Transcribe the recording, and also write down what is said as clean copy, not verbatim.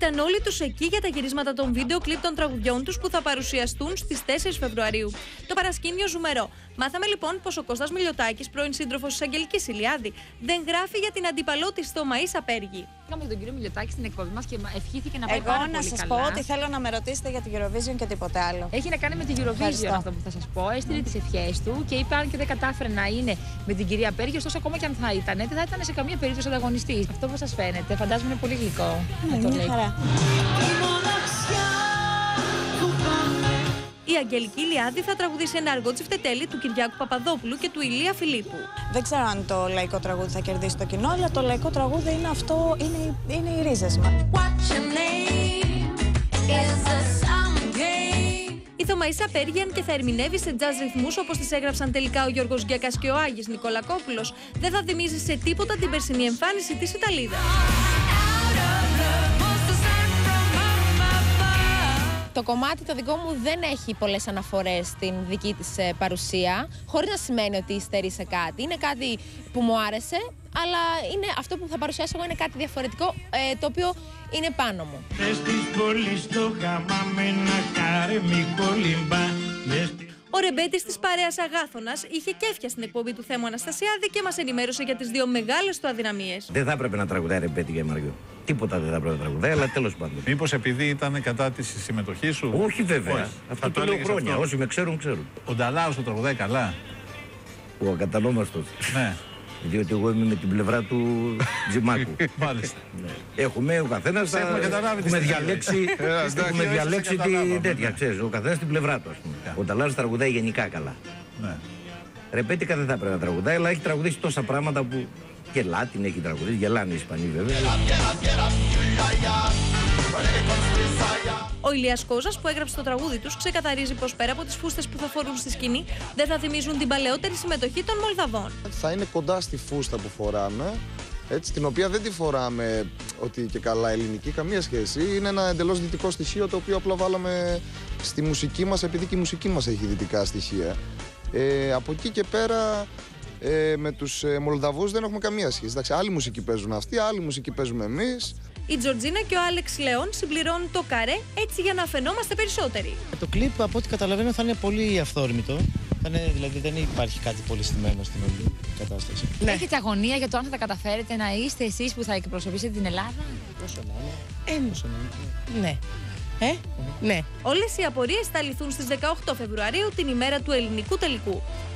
Ήταν όλοι τους εκεί για τα γυρίσματα των βίντεο κλιπ των τραγουδιών τους που θα παρουσιαστούν στις 4 Φεβρουαρίου. Το παρασκήνιο ζουμερό. Μάθαμε λοιπόν πως ο Κώστας Μιλιοτάκης, πρώην σύντροφος της Αγγελικής Ηλιάδη, δεν γράφει για την αντίπαλό της Θωμαΐς Απέργη. Είχαμε τον κύριο Μιλιοτάκη στην εκπομπή μας και ευχήθηκε να πάει πάρα πολύ καλά. Εγώ να σας πω ότι θέλω να με ρωτήσετε για την Eurovision και τίποτε άλλο. Έχει να κάνει με την Eurovision αυτό που θα σας πω. Έστειλε τις ευχές του και είπε αν και δεν κατάφερε να είναι με την κυρία Απέργη, ωστόσο ακόμα και αν θα ήταν, δεν θα ήταν σε καμία περίπτωση ανταγωνιστής. Αυτό που σας φαίνεται, φαντάζομαι είναι πολύ γλυκό. Ναι, μια χαρά. Η Αγγελική Ηλιάδη θα τραγουδήσει ένα αργό τσιφτετέλι του Κυριάκου Παπαδόπουλου και του Ηλία Φιλίππου. Δεν ξέρω αν το λαϊκό τραγούδι θα κερδίσει το κοινό, αλλά το λαϊκό τραγούδι είναι αυτό, είναι οι ρίζες μας. Η Θωμαΐς Απέργη, αν και θα ερμηνεύει σε jazz ρυθμούς όπως τις έγραψαν τελικά ο Γιώργος Γκέκας και ο Άγης Νικολακόπουλος, δεν θα θυμίζει σε τίποτα την περσινή εμφάνιση της Ιταλίδας. Το κομμάτι το δικό μου δεν έχει πολλές αναφορές στην δική της παρουσία, χωρίς να σημαίνει ότι υστερεί σε κάτι. Είναι κάτι που μου άρεσε, αλλά είναι αυτό που θα παρουσιάσω εγώ είναι κάτι διαφορετικό, το οποίο είναι πάνω μου. Ο ρεμπέτης της παρέας Αγάθωνας είχε κέφια στην εκπομπή του Θέμου Αναστασιάδη και μας ενημέρωσε για τις δύο μεγάλες του αδυναμίες. Δεν θα έπρεπε να τραγουδάει ρεμπέτη για Μαριό. Τίποτα δεν θα έπρεπε να τραγουδάει, αλλά τέλος πάντων. Μήπως επειδή ήταν κατά τη συμμετοχή σου? Όχι βέβαια. Όχι. Αυτό το λέω χρόνια. Αυτό. Όσοι με ξέρουν, ξέρουν. Ο Νταλάος το τραγουδάει καλά. Ο ακατανόμαστος. Ναι. Διότι εγώ είμαι με την πλευρά του Τζιμάκου. Μάλιστα. Έχουμε ο καθένας. Έχουμε διαλέξει την τέτοια, ξέρεις. Ο καθένας την πλευρά του, ας πούμε. Ο Νταλάος τραγουδάει γενικά καλά. Ναι. Ρεπέτικα δεν θα πρέπει να τραγουδάει, αλλά έχει τραγουδήσει τόσα πράγματα που. Και Λάτιν έχει τραγουδίσει, γελάνε οι Ισπανοί βέβαια. Ο Ηλίας Κόζας που έγραψε το τραγούδι τους ξεκαθαρίζει πως πέρα από τις φούστες που θα φορούν στη σκηνή δεν θα θυμίζουν την παλαιότερη συμμετοχή των Μολδαβών. Θα είναι κοντά στη φούστα που φοράμε, έτσι, την οποία δεν τη φοράμε ότι και καλά ελληνική, καμία σχέση. Είναι ένα εντελώς δυτικό στοιχείο το οποίο απλά βάλαμε στη μουσική μας επειδή και η μουσική μας έχει δυτικά στοιχεία. Από εκεί και πέρα με τους Μολδαβούς δεν έχουμε καμία σχέση. Εντάξει, άλλη μουσική παίζουν αυτοί, άλλη μουσική παίζουμε εμείς. Η Τζορτζίνα και ο Άλεξ Λέον συμπληρώνουν το καρέ έτσι για να φαινόμαστε περισσότεροι. Το κλιπ από ό,τι καταλαβαίνω θα είναι πολύ αυθόρμητο. Δηλαδή δεν υπάρχει κάτι πολύ στημένο στην όλη κατάσταση. Ναι. Έχετε αγωνία για το αν θα τα καταφέρετε να είστε εσείς που θα εκπροσωπήσετε την Ελλάδα? Πόσο να είναι. Ναι. Ναι. Όλες οι απορίες θα λυθούν στις 18 Φεβρουαρίου, την ημέρα του ελληνικού τελικού.